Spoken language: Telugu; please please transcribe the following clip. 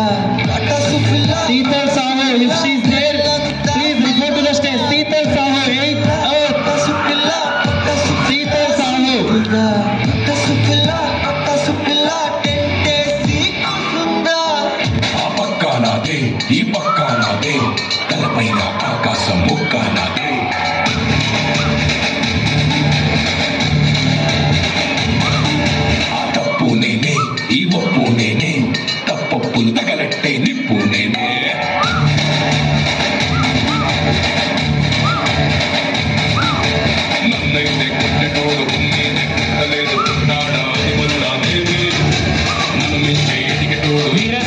Seetal Saho, if she's there, please report to the stage. Seetal Saho, 8 out. Seetal Saho. Apakka nade, ipakka nade, talapaina akasam mukka nade. Tappu nene, ivappu nene, tappappulu tagalatte nippu nene. నన్నైతే కొట్టెటోడు ఉన్నీనే కొట్టలేదు నాడా దిమల్లా దేవి నన్ను మించే ఎదిగేటోడు